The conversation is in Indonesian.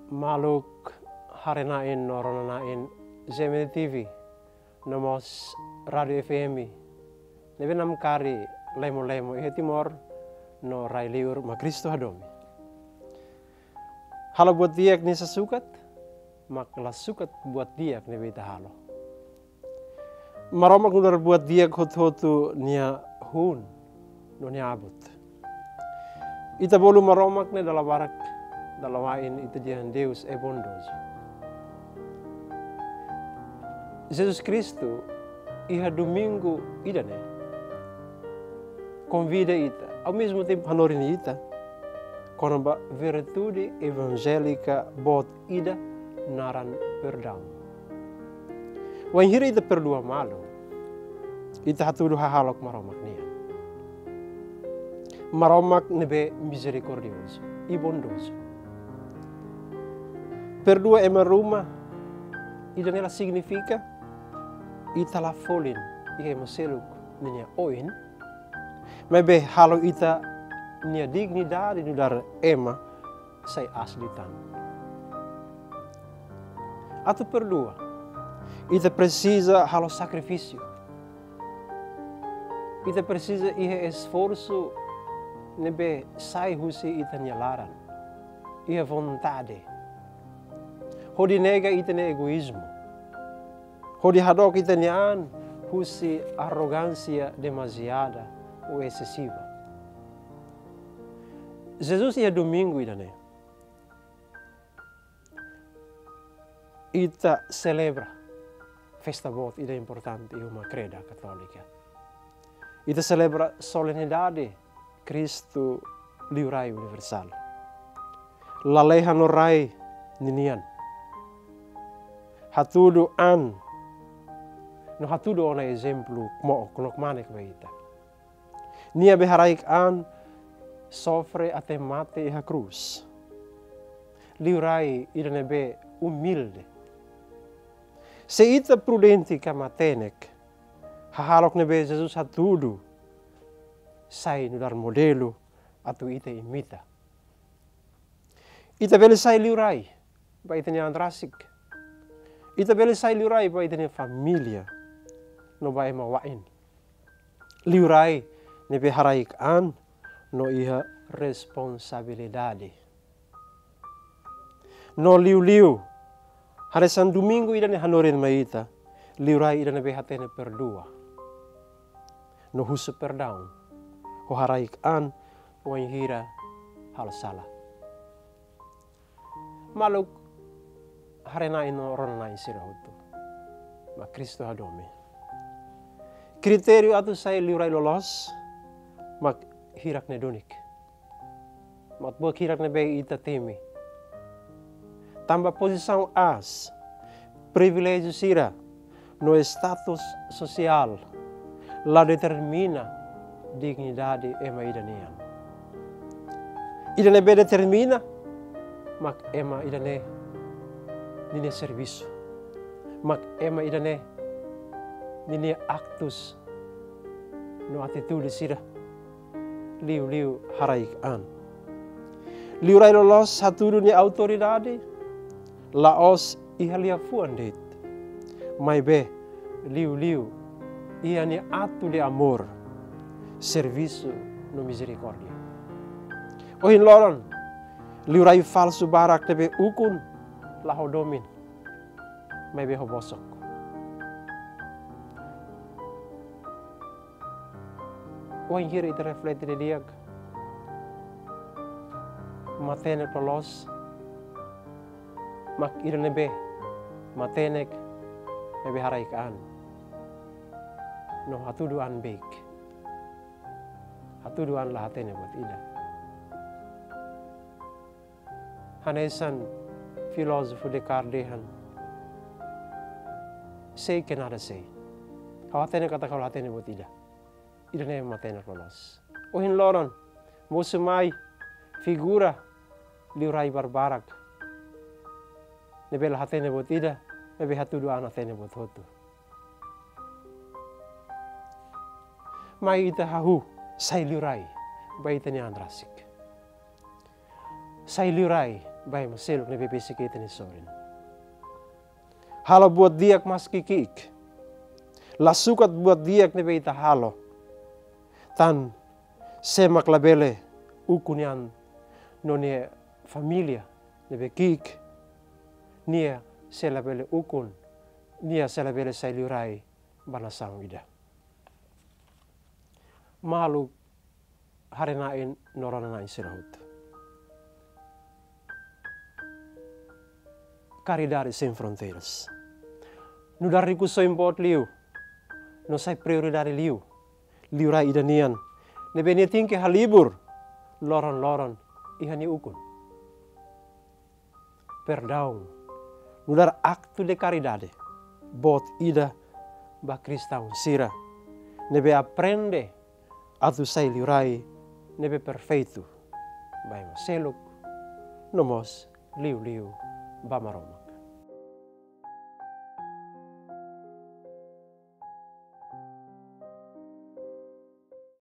Maluk harenain noronanain Gemini TV nomos radio FM nebe nam kari lemo ihe timor no rai liur ma Kristo hadomi. Halo buat diak ni sasukat mak la sukat buat diak ni beta halo. Maromak nudar buat diak hot-hotu nia hun no nia abut. Ita bolu maromak ne dalam barak dalawain itu dian Deus e bondos. Jesus Cristo iha domingo idane convida ita ao mesmo tempo hanorin ita kono ba virtude evangelica bot ida naran perdão. Wan hira ita perdoa malo ita hatudu hahalok maromak nia maromak nebe misericordioso e bondoso. Perdoa ema ruma ida nela significa ita la folin ika ema seluk ninya oin mebe halo ita nia dignidade nudar ema sai aslitan. Atau perdoa ita precisa halo sacrifício. Ita precisa ihe esforço nebe sai husi ita nia laran. Ihe vontade. Hodi nega ita ne egoísmo. Hodi hadok ita nian husi arrogância demasiada ou excessiva. Jesus ia domingo ita ne. Ita celebra festa bot ita importante uma creda católica. Ita celebra solenidade Cristo liurai universal. Laleha no rai ninian. Hatudu an no hatudu ona exemplo mo konok manek baita. Nia beharaik an sofre até mate e a cruz. Liurai ida nebe humilde. Se ita prudente kamatenek hahalok nebe Jesus hatudu sai no dar modelo atu ita imita. Ita bele sai liurai baita nia andrasik. Ita bele sai liurai ba ita família no ba ema wain. Liurai ne be haraik an no iha responsabilidade. No liu haresan domingo ida ne hanoren maita. Liurai ida ne be hatene perdoa. No husu perdão. Ho haraik an wan hira hal salah. Maluk harena ino rona insira hutu. Ma Kristo hadomi. Kriterio atu saya liurai lolos. Mak hirak ne donik. Mak buat hirak ne be ita temi. Tambah posição as. Privilégio sira. No status social. La determina dignidade ema idanian. Idane be determina. Mak ema idane nini serviço. Mak ema idane nini actus no atitude sira. Liu haraik an. Liu rai lolos haturu ni autoridade. Laos ihalia fuandet. Mai be liu ia ni atu de amor. Serviço no misericórdia. Ohin loron liu rai falso barak tebe ukun laho domin. Mai be hobosok. Ohin hira ita reflete de diag. Matenek lolos. Mak ira nebe. Matenek nebe haraikaan. No hatuduan baik. Hatuduan lahatene buat ida. Hanesan filósofo Descartes sei que nada sei. Hawatene kata kau latene buat ida. Ida ne matene lolos. Ohin loron musumai figura liurai barbarak. Nebe lahatene buat ida. Nebe hatuduan atene buat hotu. Mai ita hahu sai liurai baita ni andrasik. Sai liurai Bai maseluk nebe pisik kita ni sorin. Halo buat diak mas kikik. Lasukat buat diak nebe ita halo. Tan semak labele ukunian nonia familia nebe kik. Nia selabele ukun. Nia selabele sailurai banasang wida. Malu harenain noranain sirahut. Caridade sem fronteiras. No dar rico só import liu. No sai prioridade liu. Liu rai idanian. Ne benetin ke halibur. Loron ihani ukun. Perdão. No dar acto de caridade. Bot ida ba cristão sira. Nebe aprende atu sai liu rai nebe perfeito. Bai maseluk. Nomos liu ba maroma.